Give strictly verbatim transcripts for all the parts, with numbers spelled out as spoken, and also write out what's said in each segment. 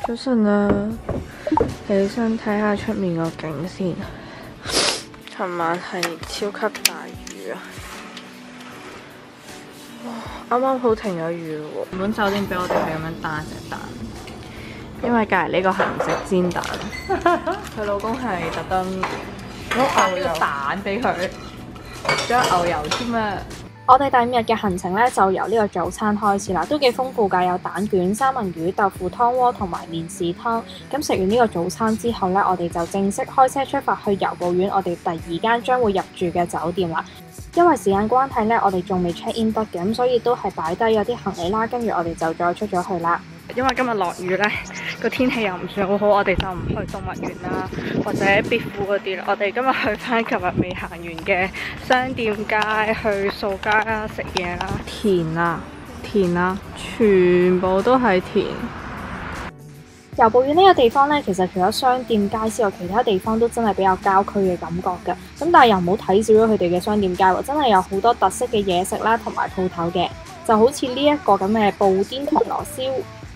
早晨啊，起身睇下出面個景先。尋晚係超級大雨啊！哇，啱啱好停咗雨喎。原本酒店俾我哋係咁樣單隻蛋，因為隔離呢個係唔食煎蛋，佢老公係特登攞牛油蛋俾佢，仲有牛油添啊！ 我哋第五日嘅行程咧，就由呢個早餐開始啦，都幾豐富㗎，有蛋卷、三文魚、豆腐湯鍋同埋麵豉湯。咁食完呢個早餐之後咧，我哋就正式開車出發去遊步苑，我哋第二間將會入住嘅酒店啦。因為時間關係咧，我哋仲未 check in 得嘅，咁所以都係擺低咗啲行李啦，跟住我哋就再出咗去啦。 因為今日落雨咧，個天氣又唔算好好，我哋就唔去動物園啦，或者別府嗰啲啦。我哋今日去翻琴日未行完嘅商店街，去掃街啦，食嘢啦，田啊田啊，全部都係田。 遊步苑呢個地方咧，其實除咗商店街之外，其他地方都真係比較郊區嘅感覺㗎。咁但係又唔好睇少咗佢哋嘅商店街喎，真係有好多特色嘅嘢食啦，同埋鋪頭嘅，就好似呢一個咁嘅布甸銅鑼燒。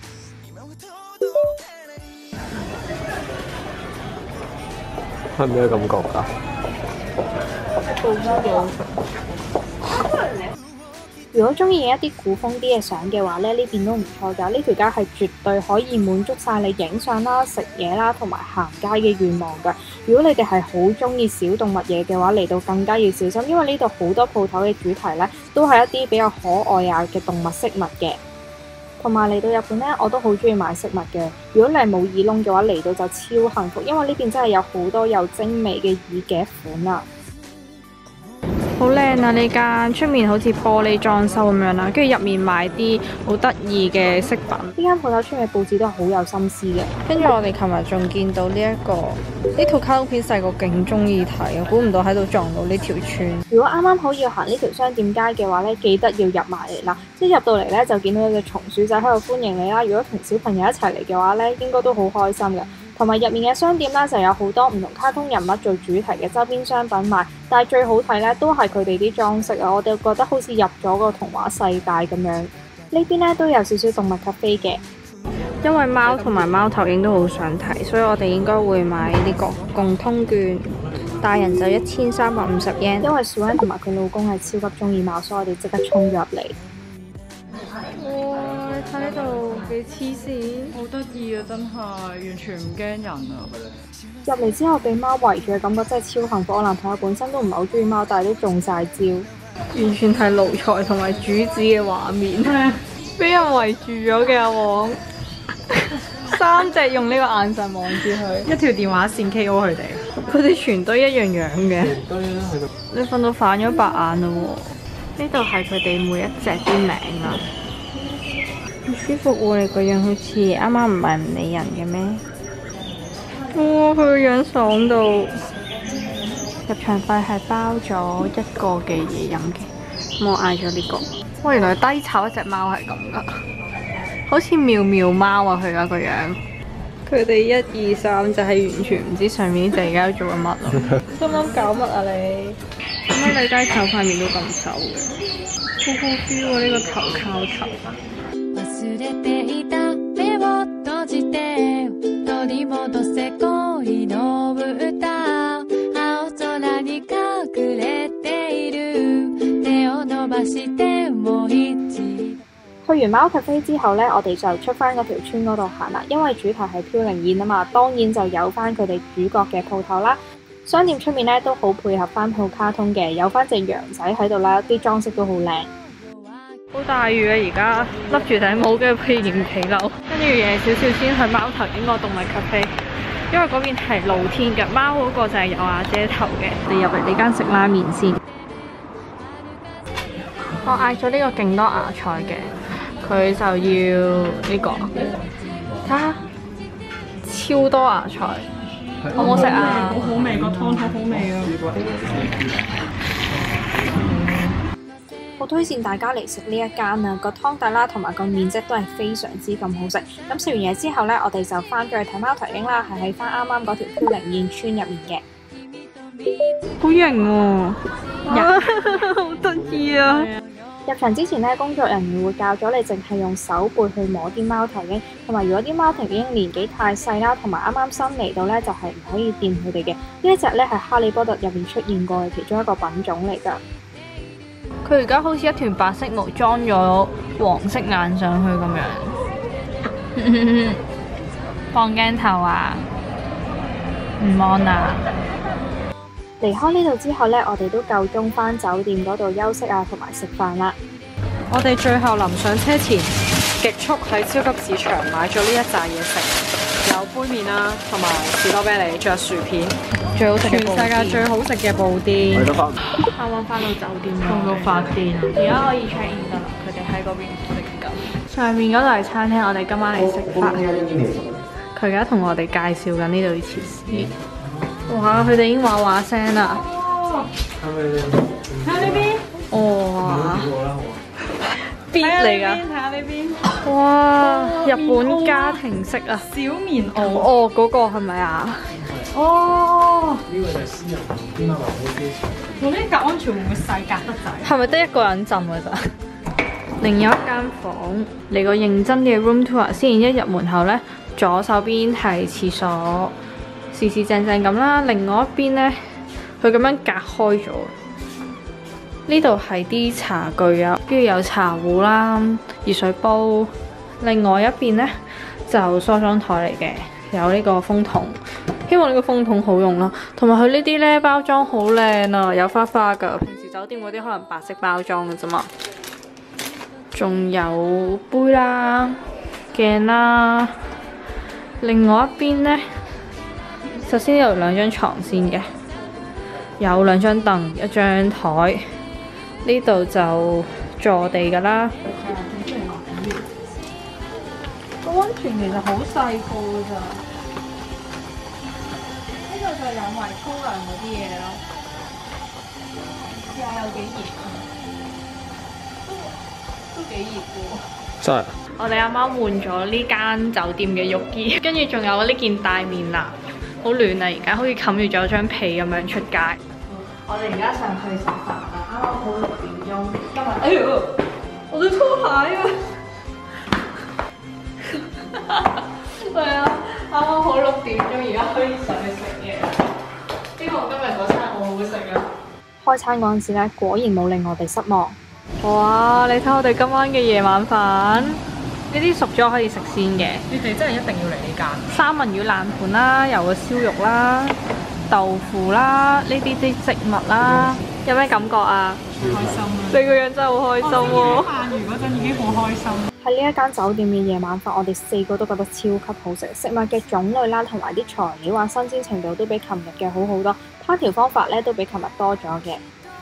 係咩感覺㗎？ 如果中意影一啲古風啲嘅相嘅話咧，呢邊都唔錯㗎。呢條街係絕對可以滿足晒你影相啦、食嘢啦同埋行街嘅願望㗎。如果你哋係好中意小動物嘢嘅話，嚟到更加要小心，因為呢度好多鋪頭嘅主題咧都係一啲比較可愛啊嘅動物飾物嘅。同埋嚟到日本咧，我都好中意買飾物嘅。如果你係冇耳窿嘅話，嚟到就超幸福，因為呢邊真係有好多有精美嘅耳夾款啊！ 好靚啊！呢間出面好似玻璃裝修咁樣啦，跟住入面買啲好得意嘅飾品。 呢間鋪頭出面嘅佈置都係好有心思嘅。 跟住我哋琴日仲見到呢、這、一個呢套卡通片，細個勁中意睇啊！估唔到喺度撞到呢條村。 如果啱啱好要行呢條商店街嘅話咧，記得要入埋嚟啦！即係入到嚟咧，就見到有隻松鼠仔喺度歡迎你啦。如果同小朋友一齊嚟嘅話咧，應該都好開心嘅。同埋入面嘅商店咧，就有好多唔同卡通人物做主題嘅周邊商品賣，但係最好睇咧都係佢哋啲裝飾啊！我哋覺得好似入咗個童話世界咁樣。呢邊咧都有少少動物咖啡嘅， 因為貓同埋貓頭鷹都好想睇，所以我哋應該會買呢個共通券，大人就一千三百五十 yen。 因為 Sue 同埋佢老公係超級中意貓，所以我哋即刻衝咗入嚟。 哇！你睇呢度幾黐線， 好得意啊！真係完全唔驚人啊！ 入嚟之後被貓圍住嘅感覺真係超幸福。我男朋友本身都唔係好中意貓，但係都中晒招， 完全係奴才同埋主子嘅畫面，俾人圍住咗嘅阿黃，三隻用呢個眼神望住佢， 一條電話線 K O 佢哋， 佢哋全都一樣樣嘅。你瞓到反咗白眼啦喎！呢度係佢哋每一隻啲名啦。好舒服喎！你個樣好似啱啱唔係唔理人嘅咩？哇！佢個樣爽到。入場費係包咗一個嘅嘢飲嘅，咁我嗌咗呢個。哇！原來低炒一隻貓係咁噶，好似妙妙貓啊！佢而家個樣。佢哋一二三就係完全唔知上面啲隻而家做緊乜咯。心諗搞乜啊你？點解你低炒塊面都咁瘦嘅？好好 feel 喎！呢個頭靠頭。忘れていた目を閉じて取り戻せ恋の歌青空に隠れている手を伸ばしてもう一度。 去完貓咖啡之後咧，我哋就出翻嗰條村嗰度行啦。因為主題係飄零燕啊嘛，當然就有翻佢哋主角嘅鋪頭啦。商店出面咧都好配合翻套卡通嘅，有翻隻羊仔喺度啦，啲裝飾都好靚。 好大雨啊！而家笠住頂帽嘅披件企樓，跟住夜少少先去貓頭鷹個動物咖啡，因為嗰邊係露天嘅，貓嗰個就係有瓦遮頭嘅。你入嚟呢間食拉麵先。我嗌咗呢個勁多芽菜嘅，佢就要呢個，睇下超多芽菜，好唔好食啊？ 好好味，個湯好好味啊！ 好推薦大家嚟食呢一間啊！個湯底啦同埋個麵質都係非常之咁好食。咁食完嘢之後呢，我哋就翻咗去睇貓頭鷹啦，係喺翻啱啱嗰條飄零燕村入面嘅。 好型喎！好得意啊！ 入場之前咧，工作人員會教咗你淨係用手背去摸啲貓頭鷹，同埋如果啲貓頭鷹年紀太細啦，同埋啱啱新嚟到咧，就係唔可以掂佢哋嘅。呢一隻咧係哈利波特入面出現過嘅其中一個品種嚟㗎。 佢而家好似一團白色毛裝咗黃色眼上去咁樣。放鏡頭啊！唔安啊！ 離開呢度之後呢，我哋都夠鐘返酒店嗰度休息啊，同埋食飯啦。 我哋最後臨上車前，極速喺超級市場買咗呢一紮嘢食，有杯麵啦，同埋士多啤梨，仲有薯片， 最好食嘅布甸， 全世界最好食嘅布甸。 啱啱翻到酒店，痛到發癲啊！而家可以 check in 㗎啦，佢哋喺嗰邊食緊。上面嗰度係餐廳，我哋今晚嚟食飯。佢而家同我哋介紹緊呢度啲設施。哇！佢哋已經話話聲啦。 睇下呢邊。 哇！邊嚟㗎？ 睇下呢邊。 哇！日本家庭式啊。 小棉襖。 哦，嗰個係咪啊？ 哦。呢個就係私人邊個樓機場。我呢格安全會唔會細格得滯？ 係咪得一個人浸㗎咋？另有一間房，嚟個認真嘅 room tour 先。一入門口呢，左手邊係廁所，四四正正咁啦。另外一邊呢，佢咁樣隔開咗。呢度係啲茶具啊，跟住有茶壺啦、熱水煲。另外一邊呢，就梳妝台嚟嘅，有呢個風筒。希望呢個風筒好用啦。同埋佢呢啲呢，包裝好靚啊，有花花㗎。平時酒店嗰啲可能白色包裝嘅啫嘛。仲有杯啦、鏡啦。另外一邊呢，首先有兩張床先嘅，有兩張凳、一張台。呢度就坐地㗎啦。個溫泉其實好細個㗎咋，呢度就有埋沖涼嗰啲嘢咯。試下有幾熱啊！都幾熱喎！ 真係。 我哋啱啱換咗呢間酒店嘅浴衣，跟住仲有呢件大面籃，好暖啊！而家好似冚住咗張被咁樣出街。我哋而家上去食飯啦，啱啱好六點鐘。今日，哎呦，我對拖鞋啊！係啊，啱啱好六點鐘，而家可以上去食嘢。希望今日嗰餐好好食啊！ 開餐嗰陣時咧，果然冇令我哋失望。 哇！你睇我哋今晚嘅夜晚飯，呢啲熟咗可以食先嘅。 你哋真係一定要嚟呢間。 三文魚爛盤啦，有個燒肉啦。豆腐啦，呢啲啲植物啦，有咩感覺啊？ 開心啊！ 你個樣真係好開心喎！ 我鰻魚嗰陣已經好開心。 喺呢一間酒店嘅夜晚飯，我哋四個都覺得超級好食，食物嘅種類啦，同埋啲材料啊，新鮮程度都比琴日嘅好好多，烹調方法咧都比琴日多咗嘅。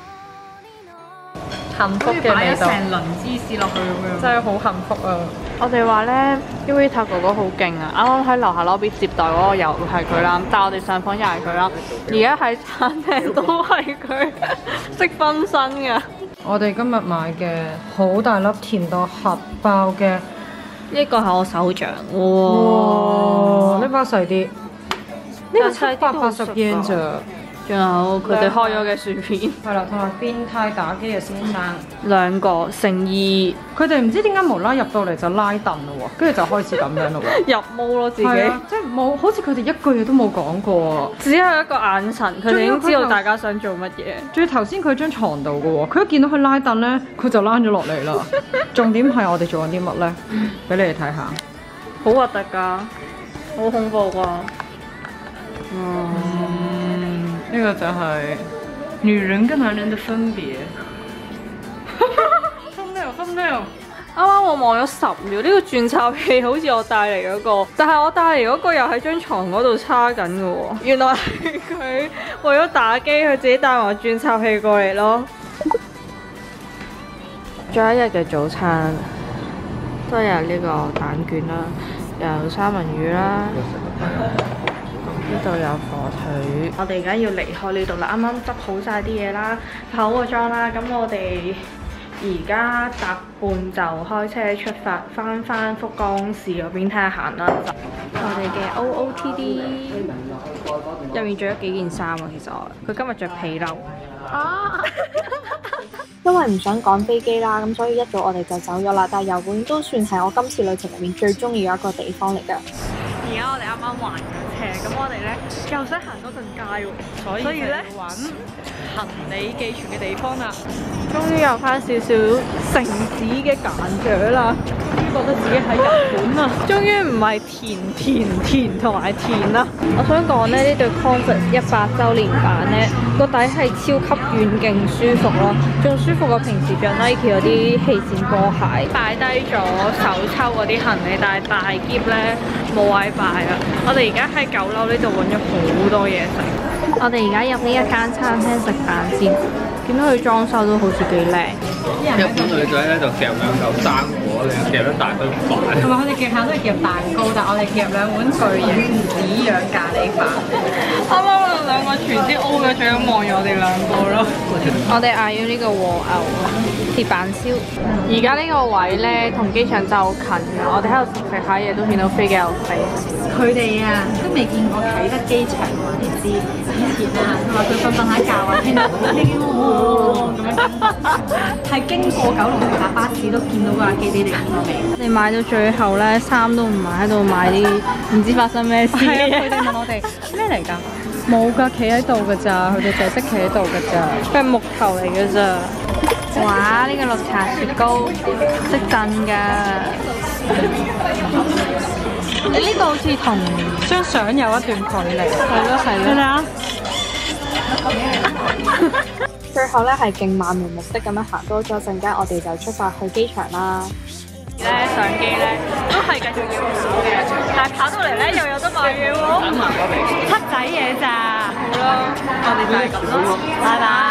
幸福嘅味道， 成輪芝士落去咁樣， 真係好幸福啊！我哋話咧 ，Urita 哥哥好勁啊！啱啱喺樓下 lobby 接待嗰個又係佢啦，但係我哋上房又係佢啦，而家喺餐廳都係佢，識分身㗎。 我哋今日買嘅好大粒甜到核爆嘅， 呢個係我手掌， 哇！呢包細啲，呢個七百八十 yen 咋。 仲有佢哋開咗嘅薯片， 係啦，同埋變態打機嘅先生兩個乘以， 佢哋唔知點解無啦入到嚟就拉凳咯喎，跟住就開始咁樣咯喎， 入毛咯自己， 即係冇好似佢哋一句嘢都冇講過， 只係一個眼神，佢哋已經知道大家想做乜嘢。 仲要頭先佢張床度嘅喎，佢一見到佢拉凳咧，佢就躝咗落嚟啦。重點係我哋做緊啲乜咧？俾你哋睇下， 好核突㗎，好恐怖㗎。 嗯，呢個就係女人跟男人的分別。thumbnail thumbnail， 啱啱我望咗十秒，呢、這個轉插器好似我帶嚟嗰、那個，但係我帶嚟嗰個又喺張床嗰度叉緊嘅喎。原來係佢為咗打機，佢自己帶埋轉插器過嚟咯。最後一日嘅早餐都有呢個蛋卷啦，有三文魚啦。呢度有火腿，我哋而家要離開呢度啦。啱啱執好晒啲嘢啦，化好個妝啦。咁我哋而家搭半就開車出發，翻返福岡市嗰邊睇下行啦。我哋嘅 O O T D 入面着咗幾件衫啊，其實我佢今日着皮褸。啊因為唔想趕飛機啦，咁所以一早我哋就走咗啦。但係油管都算係我今次旅程入面最中意嘅一個地方嚟㗎。 而家我哋啱啱還緊車，咁我哋咧又使行多陣街喎， 所以咧揾行李寄存嘅地方啦。 終於有翻少少城市嘅感覺啦， 終於覺得自己喺日本啦。 終於唔係甜甜甜同埋甜啦。我想講咧，呢對 Converse 一百週年版咧，個底係超級軟勁舒服咯，仲舒服過平時着 Nike 嗰啲氣墊波鞋。擺低咗手抽嗰啲行李，但係大篋咧冇位擺啊！我哋而家喺九樓呢度揾咗好多嘢食。我哋而家入呢一間餐廳食飯先，見到佢裝修都好似幾靚。 日本女仔咧就夾兩嚿生果，你夾一大堆飯。 同埋佢哋夾下都係夾蛋糕，但係我哋夾兩碗巨型紙樣咖喱飯。 啱啱我哋兩個全啲 O 嘅，仲要望住我哋兩個咯。我哋嗌咗呢個和牛鐵板燒。而家呢個位咧同機場就好近㗎，我哋喺度食食下嘢都見到飛機有飛。 佢哋啊都未見過啟德機場喎，你知以前啊，佢話佢瞓瞓下覺啊，聽到飛喎咁樣，係經過九龍城搭巴士都見到架機，你哋見過未？ 你買到最後咧，衫都唔買，喺度買啲唔知發生咩事。 係啊，佢哋問我哋咩嚟㗎？冇㗎，企喺度㗎咋，佢哋就係識企喺度㗎咋。 佢係木頭嚟㗎咋。哇！呢、這個綠茶雪糕識震㗎。你呢個好似同張相有一段距離。 係咯係咯。 你睇下。 最後咧係勁漫無目的咁樣行多咗陣間，我哋就出發去機場啦。 咧相機咧都係繼續要跑嘅，但係跑到嚟咧又有得買嘢喎。七仔嘢咋？好咯，我哋就係咁咯，拜拜。